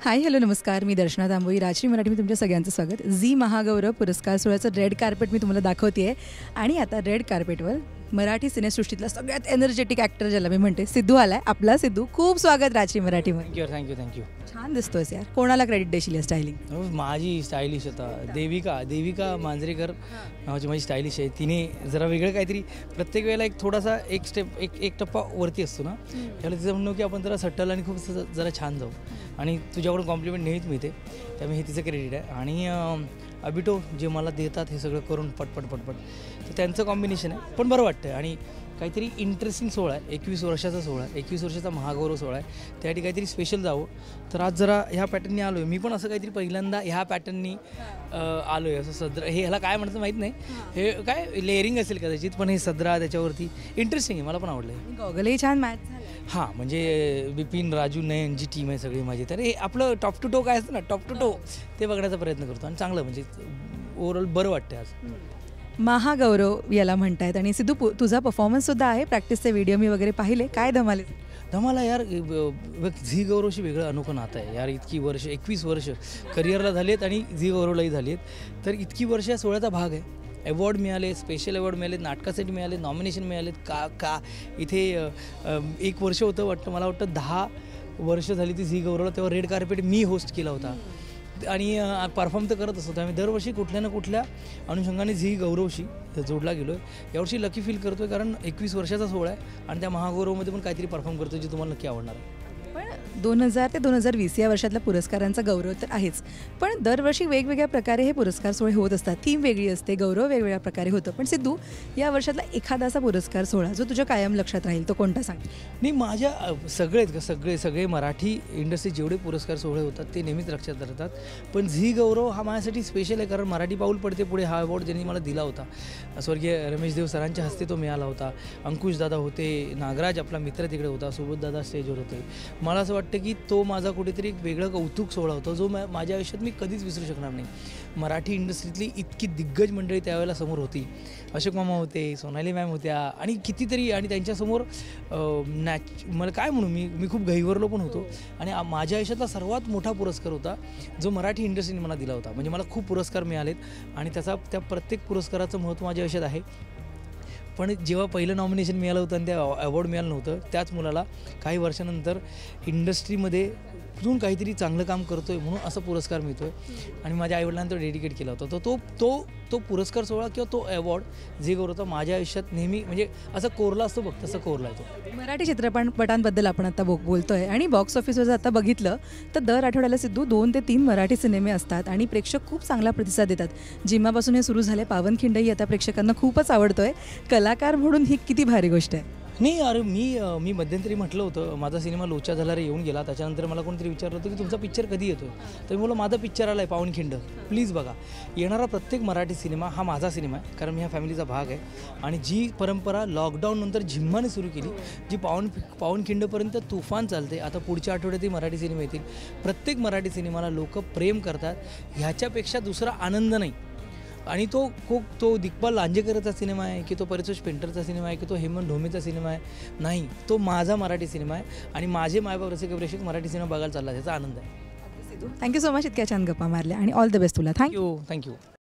Hi hello नमस्कार. मी दर्शना तांबोळी. राजश्री मराठीमध्ये तुमच्या सगळ्यांचं स्वागत. झी महागौरव पुरस्कार सोहळ्याचं रेड कार्पेट मी तुम्हाला दाखवते आहे. आणि आता रेड कार्पेटवर मराठी सिनेसृष्टीतला सगळ्यात एनर्जेटिक ॲक्टर ज्याला मी म्हणते सिद्धू आलाय. आपला सिद्धू, खूप स्वागत राजश्री मराठीमध्ये. थँक्यू. छान दिसतोयस यार. कोणाला क्रेडिट देशील या स्टायलिंग? माझी स्टायलिश होता देविका मांजरेकर नावाची माझी स्टायलिश आहे. तिने जरा वेगळं काहीतरी प्रत्येक वेळेला एक थोडासा एक स्टेप एक टप्पा वरती असतो ना, त्याला तिचं म्हणणं की आपण जरा सट्टल आणि खूप जरा छान जाऊ. आणि तुझ्याकडून कॉम्प्लिमेंट नेहमीच मिळते, त्यामुळे हे तिचं क्रेडिट आहे. आणि अबिटो जे मला देतात हे सगळं करून पटपट तर त्यांचं कॉम्बिनेशन आहे. पण बरं वाटतं आणि काहीतरी इंटरेस्टिंग सोहळा आहे. 21 वर्षाचा सोहळा आहे, 21 वर्षाचा महागौरव सोहळा आहे. त्यासाठी काहीतरी स्पेशल जावं. तर आज जरा ह्या पॅटर्ननी आलो आहे. मी पण असं काहीतरी पहिल्यांदा ह्या पॅटर्ननी आलो आहे. असं सदरा, हे ह्याला काय म्हणतं माहीत नाही, हे काय लेअरिंग असेल कदाचित, पण हे सदरा त्याच्यावरती इंटरेस्टिंग आहे. मला पण आवडलं आहे. गॉगलही छान मॅच झालं. हां, म्हणजे बिपिन, राजू, नयन जी टीम आहे सगळी माझी, तर हे आपलं टॉप टू टो काय असतं ना, टॉप टू टो ते बघण्याचा प्रयत्न करतो. आणि चांगलं म्हणजे ओव्हरऑल बरं वाटतं आज. महागौरव याला म्हणतायत. आणि सिद्धू, तुझा परफॉर्मन्ससुद्धा आहे. प्रॅक्टिसचे व्हिडिओ मी वगैरे पाहिले. काय धमाला यार. झी गौरवशी वेगळं अनोखं नातं आहे यार. इतकी वर्ष, 21 वर्ष करिअरला झाली आहेत आणि झी गौरवलाही झाली आहेत. तर इतकी वर्ष या सोहळ्याचा भाग आहे. अवॉर्ड मिळाले, स्पेशल अवॉर्ड मिळाले, नाटकासाठी मिळाले, नॉमिनेशन मिळालेत. का इथे 1 वर्ष होतं वाटतं, मला वाटतं 10 वर्ष झाली ती झी गौरवला. तेव्हा रेड कार्पेट मी होस्ट केला होता आणि परफॉर्म तर करत असतो. आम्ही दरवर्षी कुठल्या ना कुठल्या अनुषंगाने झी गौरवशी जोडला गेलो आहे. यावर्षी लकी फील करतो आहे, कारण 21 वर्षाचा सोहळा आहे आणि त्या महागौरवमध्ये पण काहीतरी परफॉर्म करतो जे तुम्हाला नक्की आवडणार आहे. पण 2000 ते 2020 या वर्षातल्या पुरस्कारांचा गौरव तर आहेच, पण दरवर्षी वेगवेगळ्या प्रकारे हे पुरस्कार सोहळे होत असतात. थीम वेगळी असते, गौरव वेगवेगळ्या प्रकारे होतं. पण सिद्धू, या वर्षातला एखादा असा पुरस्कार सोहळा जो तुझ्या कायम लक्षात राहील, तो कोणता सांग? नाही, माझ्या सगळे मराठी इंडस्ट्री जेवढे पुरस्कार सोहळे होतात ते नेहमीच लक्षात राहतात. पण झी गौरव हा माझ्यासाठी स्पेशल आहे, कारण मराठी पाऊल पडते पुढे हा अवॉर्ड ज्यांनी मला दिला होता. स्वर्गीय रमेश देव सरांच्या हस्ते तो मिळाला होता. अंकुश दादा होते, नागराज आपला मित्र तिकडे होता, सुबोध दादा स्टेजवर होते. मला असं वाटतं की तो माझा कुठेतरी एक वेगळं कौतुक सोहळा होता, जो माझ्या आयुष्यात मी कधीच विसरू शकणार नाही. मराठी इंडस्ट्रीतली इतकी दिग्गज मंडळी त्यावेळेला समोर होती. अशोक मामा होते, सोनाली मॅम होत्या आणि कितीतरी, आणि त्यांच्यासमोर मला काय म्हणू, मी खूप गहिवरलो पण होतो. आणि माझ्या आयुष्यातला सर्वात मोठा पुरस्कार होता जो मराठी इंडस्ट्रीने मला दिला होता. म्हणजे मला खूप पुरस्कार मिळालेत आणि त्या प्रत्येक पुरस्काराचं महत्त्व माझ्या आयुष्यात आहे. पण जेव्हा पहिलं नॉमिनेशन मिळालं होतं आणि त्या अवॉर्ड मिळालं नव्हतं, त्याच मुलाला काही वर्षानंतर इंडस्ट्रीमध्ये कुठून काहीतरी चांगलं काम करतो आहे म्हणून असा पुरस्कार मिळतो आहे. आणि माझ्या आईवडिलांनी तो डेडिकेट केला होता. तो पुरस्कार सोहळा किंवा तो अवॉर्ड झी गौरवचा माझ्या आयुष्यात नेहमी म्हणजे असं कोरला असतो बघ, तसं कोरला आहे. मराठी चित्रपटांबद्दल आपण आता बोलतोय आणि बॉक्स ऑफिसवर आता बघितलं तर दर आठवड्याला सिद्धू 2 ते 3 मराठी सिनेमे असतात आणि प्रेक्षक खूप चांगला प्रतिसाद देतात. जिम्मापासून हे सुरू झाले, पावनखिंडही आता प्रेक्षकांना खूपच आवडतोय. कलाकार म्हणून ही किती भारी गोष्ट आहे. नाही अरे, मी मध्यंतरी म्हटलं होतं माझा सिनेमा लोचा झाला रे येऊन गेला. त्याच्यानंतर मला कोणतरी विचारलं होतं की तुमचा पिक्चर कधी येतो, तर मला माझा पिक्चर आला आहे पावनखिंड, प्लीज बघा. येणारा प्रत्येक मराठी सिनेमा हा माझा सिनेमा आहे, कारण मी ह्या फॅमिलीचा भाग आहे. आणि जी परंपरा लॉकडाऊननंतर झिम्माने सुरू केली, जी पावनखिंडपर्यंत तुफान चालते, आता पुढच्या आठवड्यातही मराठी सिनेमा येतील. प्रत्येक मराठी सिनेमाला लोक प्रेम करतात, ह्याच्यापेक्षा दुसरा आनंद नाही. आणि तो दिग्पाल लांजेकरचा सिनेमा आहे की तो परितोष पेंटरचा सिनेमा आहे की तो हेमंत ढोमेचा सिनेमा आहे, नाही, तो माझा मराठी सिनेमा आहे. आणि माझे मायबाप रसिक प्रेक्षक मराठी सिनेमा बघायला चालला, त्याचा आनंद आहे. थँक्यू सो मच इतक्या छान गप्पा मारल्या आणि ऑल द बेस्ट तुला. थँक्यू.